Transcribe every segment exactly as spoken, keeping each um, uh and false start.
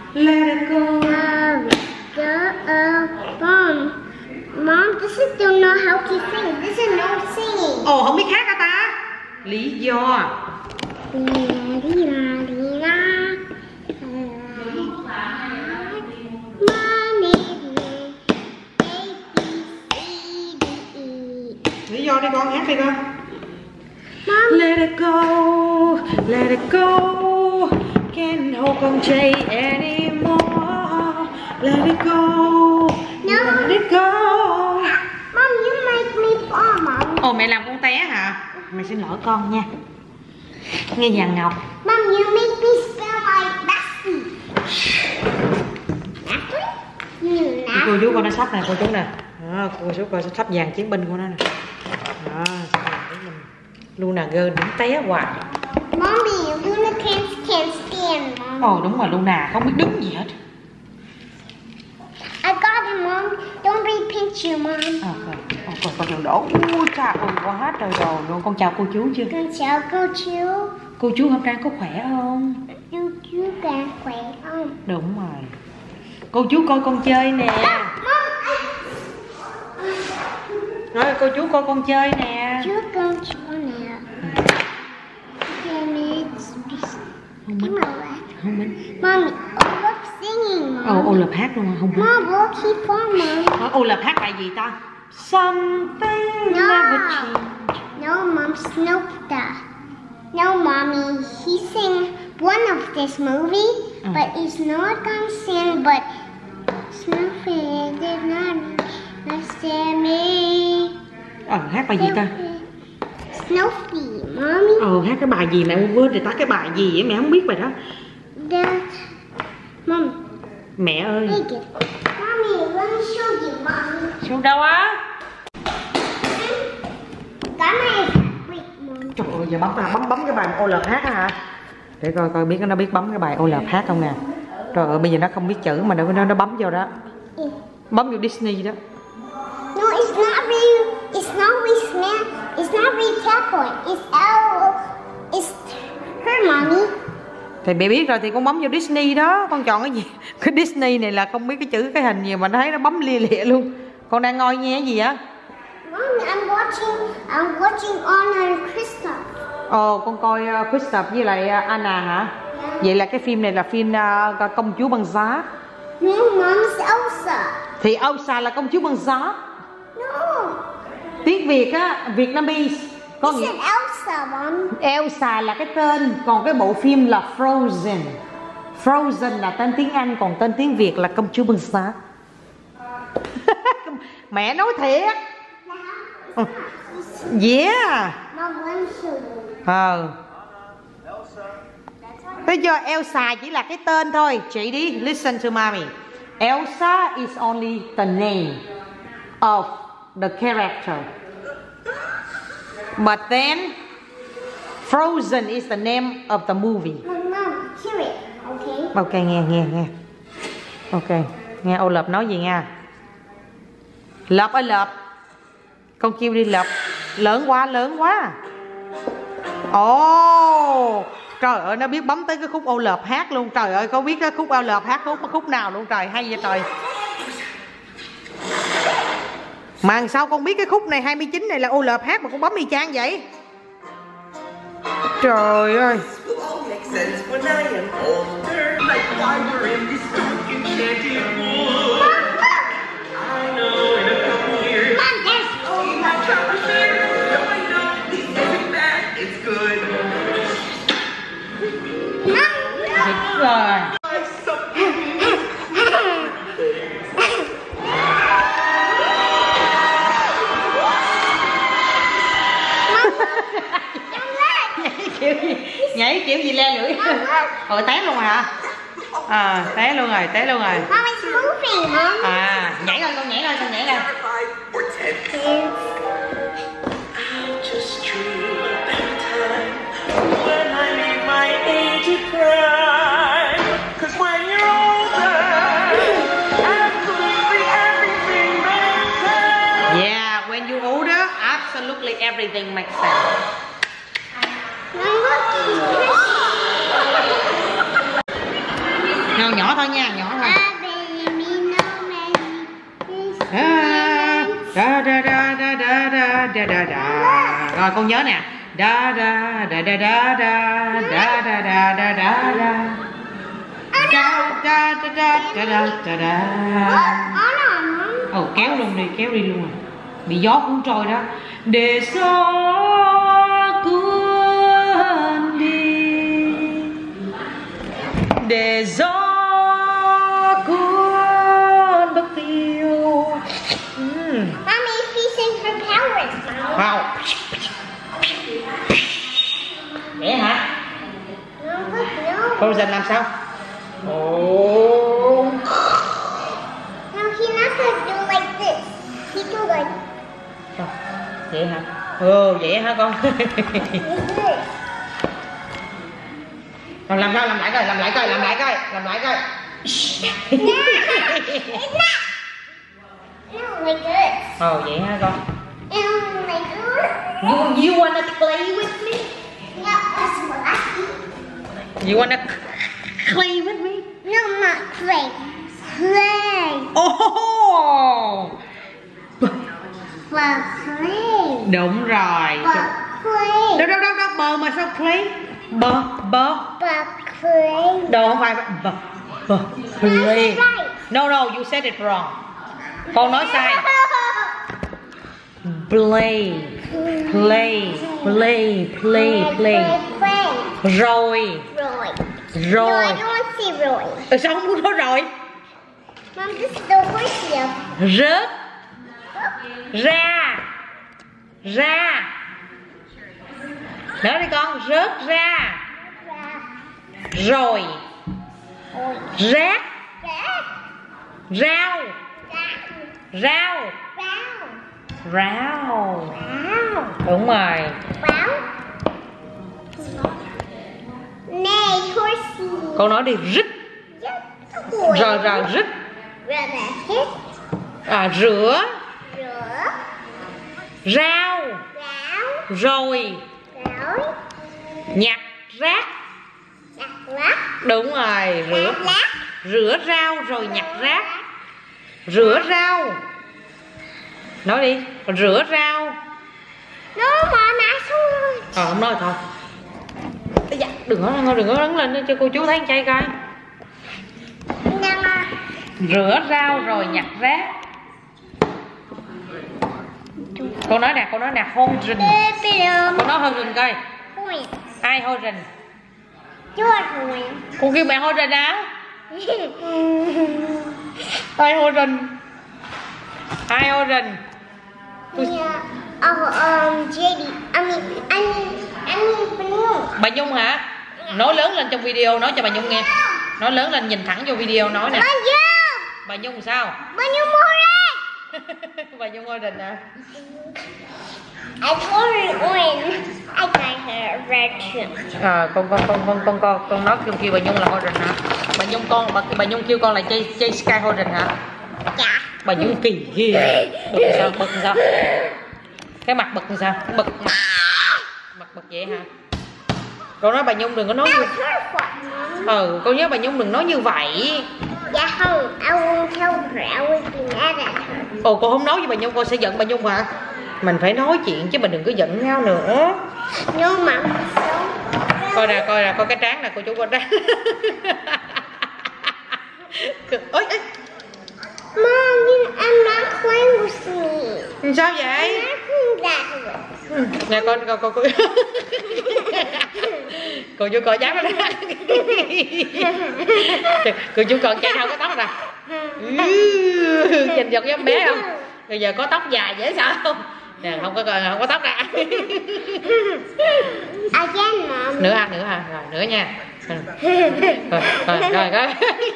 Let it go. Let it go. Mom, Mom, this is don't know how to sing. This is no singing. Ồ, không biết hát hả ta? Lý do. Đi la đi la. Lý do đi con, hát đi con. Let it go, let it go. Can't hold con Jay anymore. Let it go, No. let it go. Mom, you make me fall, Mom. Ồ, mẹ làm con té hả? Mẹ xin lỗi con nha. Nghe dàn Ngọc. Mom, you make me spell like Bessie. Bessie? You Cô chú con nó sắp nè, cô chú nè. Đó, cô chú coi sắp vàng chiến binh của nó nè. Đó, Luna girl đứng té hoài. Mommy, Luna can't, can't stand, Mom. Ồ đúng rồi, Luna không biết đứng gì hết. I got it, Mom. Don't be pinch you, Mom. À, con con con đường đổ. Ui trời ơi, quá trời rồi luôn. Con chào cô chú chưa? Con chào cô chú. Cô chú hôm nay có khỏe không? Chú chú càng khỏe không? Đúng rồi. Cô chú coi con chơi nè. Nói cô chú coi con chơi nè. Chú con chú nè. Không biết. Không biết. Mommy, Olaf singing, Mom. Ồ, Olaf hát luôn mà không biết. Mom, look, he fall, Mom. Olaf hát bài gì ta? Something No. never change. No, Mom, Snowpiercer. No, Mommy, he sang one of this movie, Mm. but he's not gonna sing, but Snowpiercer did not understand me. Ờ, hát bài gì ta? Snoopy, Mommy. Ờ, hát cái bài gì mẹ quên rồi ta, cái bài gì vậy mẹ không biết bài đó. That, Mom, Mẹ ơi. take it. Mommy, let me show you, Mommy. Xuống đâu á? Cái này wait, Mom. Trời ơi, giờ bấm bấm bấm cái bài Olaf hát hả? Để coi coi biết nó biết bấm cái bài Olaf hát không nè. Trời ơi, bây giờ nó không biết chữ mà nó nó, nó bấm vô đó. Yeah. Bấm vô Disney đó. No, it's not real. It's not real snap. It's not real cowboy. It's our. It's her, Mommy. Thì mẹ biết rồi thì con bấm vô Disney đó. Con chọn cái gì? Cái Disney này là không biết cái chữ cái hình gì mà nó thấy nó bấm lia lịa luôn. Con đang ngồi nghe cái gì á? Mommy, I'm watching. I'm watching Anna and Kristoff. Ồ, con coi uh, Kristoff với lại uh, Anna hả? Yeah. Vậy là cái phim này là phim uh, công chúa băng giá. No, Mom's Elsa. Thì Elsa là công chúa băng giá. No. Tiếng Việt á, Vietnamese có It's nghĩa an Elsa, Mom. Elsa là cái tên, còn cái bộ phim là Frozen. Frozen là tên tiếng Anh, còn tên tiếng Việt là công chúa băng giá. Mẹ nói thiệt. Yeah. Mom, let me show you. Ờ. Thế cho Elsa chỉ là cái tên thôi. Chị đi, listen to mommy. Elsa is only the name of the character. But then Frozen is the name of the movie. Mom, Mom, hear it, okay? Ok, nghe, nghe, nghe. Ok, nghe Olaf nói gì nha. Lợp ơi lợp. Con kêu đi lợp. Lớn quá, lớn quá. Ồ, oh, trời ơi, nó biết bấm tới cái khúc Olaf hát luôn. Trời ơi, có biết cái khúc Olaf hát khúc, khúc nào luôn. Trời, hay vậy trời. Mà sao con biết cái khúc này hai mươi chín này là Olaf hát mà con bấm y chang vậy? Trời ơi. Thiệt rồi. Kiểu gì? Nhảy kiểu gì le lưỡi. Rồi té luôn rồi hả? À, té luôn rồi, té luôn rồi. Mom, it's moving, Mom. À, nhảy lên con, nhảy lên con, nhảy lên. Yeah, when you older, absolutely everything makes sense. No, Nào nhỏ thôi nha, nhỏ thôi. Da da da da da da da da da. Rồi con nhớ nè. Da da da da da da da da da da da da. Da da da da da da da da. Ồ kéo luôn đi, kéo đi luôn rồi. Bị gió cuốn trôi đó. Để gió cuốn đi, để gió cuốn bất tiêu. Mm. Mommy, she sings her powers. Wow. Vậy hả? No, look, no. Frozen làm sao? Oh. No, he's not gonna do like this. He do like Vậy hả? Ừ, vậy hả con? this. Còn làm sao? Làm lại coi, làm lại coi, làm lại coi, làm lại coi. No, it's not. No, like this. Ồ, vậy hả con? No, like this. You, you wanna play with me? No, that's what I see. You wanna play with me? No, not play. Play. Oh! But play. Đúng rồi. But play. Đâu đâu đâu đâu, bờ mà sao play? Bờ, bờ. But play. Đâu không phải bờ, bờ, play. No no, you said it wrong. Con nói sai. Play, play, play, play, play. Play. Rồi, Rồi. rồi. No, I don't want to say rồi. Ừ, sao không muốn nói rồi? Mom, this is the worst here. Rớt, ra, ra. Nói đi con, rớt ra. Rồi, Rồi. rác, Rác. rau, Rác. rau, Rau. rau. Rau. Đúng rồi. Rau. Này, horsey. Con nói đi, rít. Rồi. Rồi rồi, rít. Rồi là hít. À, rửa, Rửa. rau, Ráo. rồi, Ráo. nhặt rác. Nhặt lát. Đúng rồi, rửa. Nhặt lát. Rửa rau rồi nhặt rác. Rửa rau. Nói đi, rửa rau. Nó mà nãy xong rồi. Ờ, không nói thôi. Dạ, đừng có đừng có đứng lên cho cô chú thấy chay coi. Nhưng mà Rửa rau rồi nhặt rác. Cô nói nè, cô nói nè, hôi rình. Cô nói hôi rình coi. Hôi. Ai hôi rình? Chưa hôi. Cô kêu mẹ hôi rình á? Ai hôi rình? Ai hôi rình? Yeah. Oh, um, J D. I mean, I mean, I mean, Nhung. Bà Nhung hả? Nói lớn lên trong video, nói cho bà Nhung nghe. Nói lớn lên, nhìn thẳng vô video nói nè. Bà Nhung. Bà Nhung sao? Bà Nhung hôi rình. Bà Nhung hôi rình à? I told her when I got her red too. À, con con con con con con con nói kêu kêu bà Nhung là hôi rình hả? Bà Nhung con bà, bà Nhung kêu con là chơi chơi Sky hôi rình hả? Dạ. Bà Nhung kỳ ghê. Bực sao? Bực sao? Cái mặt bực sao? Bực mặt. Mặt bực vậy hả? Con nói bà Nhung đừng có nói như. Ừ, con nhớ bà Nhung đừng nói như vậy. Dạ không, I won't tell her. I will be mad at her. Ồ, con không nói với bà Nhung con sẽ giận bà Nhung hả? Mình phải nói chuyện chứ mình đừng có giận nhau nữa. No, Mom. Coi nè, coi nè, coi cái trán nè, cô chú coi trán. Ôi, ê. Mom, you, I'm not playing with me. Sao vậy? I'm not playing that way. Nè con con con cô cô chú coi dám đó nè. Cô chú còn chạy đâu có tóc nè. Nhìn giật giống bé không? Bây giờ có tóc dài dễ sợ không? Nè không có không có tóc nè. Again, Mom. Nữa à, nữa à, rồi nữa nha. Rồi rồi rồi coi.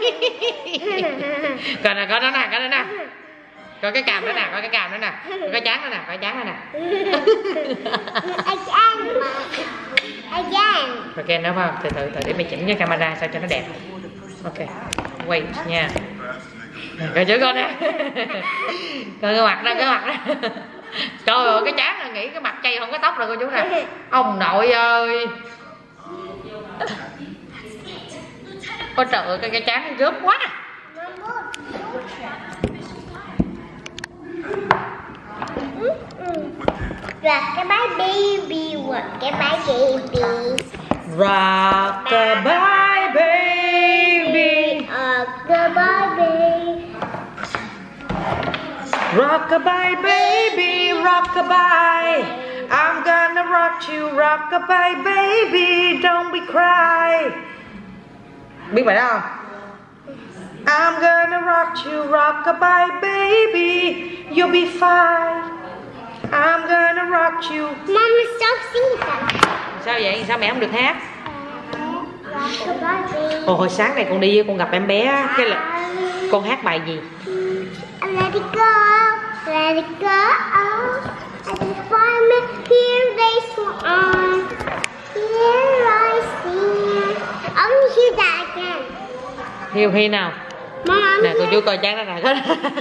Coi nè, coi nó nè, coi nó nè. Coi cái càm đó nè, coi cái càm đó nè, coi cái trán đó nè, coi cái trán đó nè. Again, Mom. Again. Ok, nó vào từ từ từ để mình chỉnh cái camera sao cho nó đẹp. Ok, wait nha. Coi chữ con nè. Coi cái mặt đó, cái mặt đó. Trời ơi, cái trán là nghĩ cái mặt chay không có tóc rồi cô chú nè. Ông nội ơi. Ôi trời ơi, cái cái trán nó rớp quá. Rock-a-bye baby, rock-a-bye baby. Rock-a-bye baby. Rock-a-bye baby. Rock-a-bye baby, rock-a-bye. I'm gonna rock you, rock-a-bye baby, don't be cry. Biết bài đó không? I'm gonna rock you, rock-a-bye baby, you'll be fine. I'm gonna rock you. Mama, stop singing that. Sao vậy? Sao mẹ không được hát? Rock-a-bye baby. Ồ, hồi sáng này con đi với con gặp em bé, cái là con hát bài gì? Let it go, let it go. I just find me here they swan. Here I stand. I want to hear that again. Hiêu Hi nào? Mama, Nè cô chú coi chán đó nè.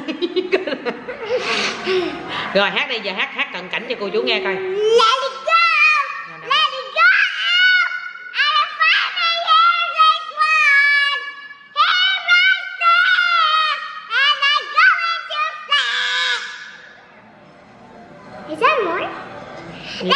Rồi hát đi, giờ hát hát cận cảnh cho cô chú nghe coi. let it go, let it go. I just find me here they swan. Here I stand, and I'm going to stand. Is that more? Yeah.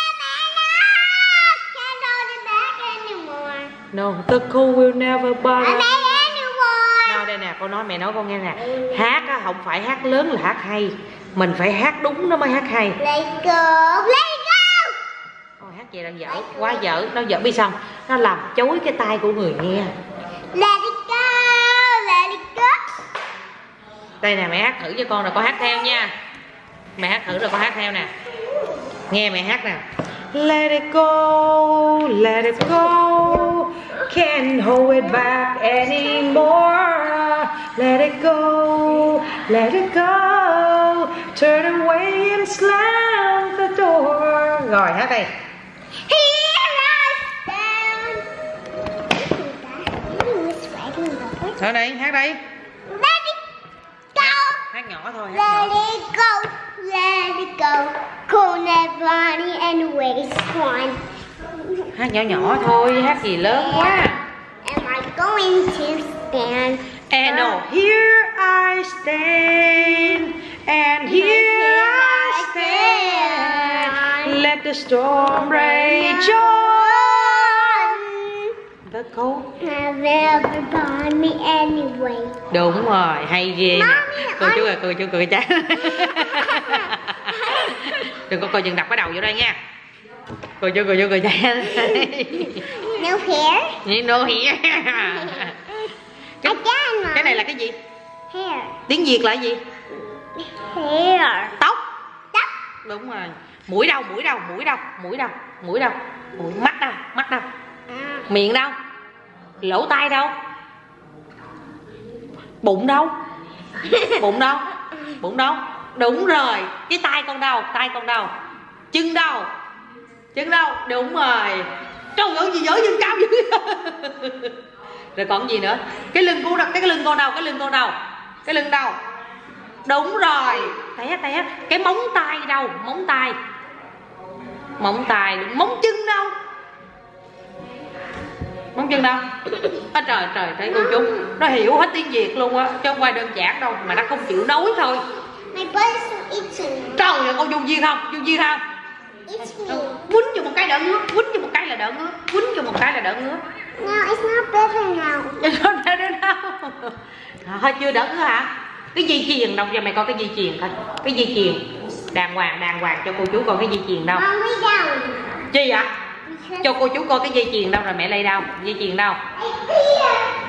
No, the cool will never bother. Nào đây nè, con nói mẹ nói con nghe nè. Hát á, không phải hát lớn là hát hay. Mình phải hát đúng nó mới hát hay. Let go, let go. Ôi, hát vậy là dở, quá dở. Nó dở biết xong, nó làm chối cái tai của người nghe. Let it go, let it go. Đây nè, mẹ hát thử cho con rồi con hát theo nha. Mẹ hát thử rồi con hát theo nè. Nghe mẹ hát nè. Let it go, let it go. Can't hold it back anymore. Let it go, let it go. Turn away and slam the door. Rồi hát đây. Here I stand. Ở đây, hát đây. Let it go. Hát nhỏ thôi, hát Let nhỏ. it go, let it go. Cool and funny and waste fun. Hát nhỏ nhỏ thôi, hát gì lớn quá. Am I going to stand? And no, here I stand, and here I stand. Let the storm rage on. The cold. Have never bought me anyway. Đúng rồi, hay ghê nè. Cô chú ơi, cô chú cười chán. Đừng có coi chừng đập cái đầu vô đây nha. Cô chú, cô chú cười chán. No hair? No hair. Cái, cái này là cái gì? Hair. Tiếng Việt là cái gì? Hair. Tóc. Tóc. Đúng rồi. Mũi đâu, mũi đâu, mũi đâu, mũi đâu, mũi đâu, mũi mắt đâu, mắt đâu, miệng đâu, lỗ tai đâu, bụng đâu, bụng đâu, bụng đâu. Đúng rồi. Cái tay con đâu, tay con đâu, chân đâu, chân đâu. Đúng rồi. Trời ơi gì giỏi chân cao dữ. Rồi còn gì nữa? Cái lưng của đâu, cái lưng con đâu, cái lưng con đâu, cái lưng đâu. Đúng rồi. Té té. Cái móng tay đâu, móng tay, móng tay. Móng chân đâu, móng chân đâu. À, trời trời thấy cô chú nó hiểu hết tiếng Việt luôn á, chứ không phải đơn giản đâu, mà nó không chịu nói thôi. My butt is itching. Trời ơi, con vô duyên không, vô duyên không. Itch me. Quýnh cho một cái đỡ ngứa, quýnh cho một cái là đỡ ngứa, quýnh cho một cái là đỡ ngứa. No, it's not better now. Nó đỡ đâu. Thôi chưa đỡ ngứa hả? Cái dây chuyền đâu, cho mày coi cái dây chuyền thôi. Cái dây chuyền đàng hoàng, đàng hoàng cho cô chú coi cái dây chuyền đâu. Mom, lay down. Chi vậy? Cho cô chú coi cái dây chuyền đâu rồi mẹ lay đâu? Dây chuyền đâu? It's here.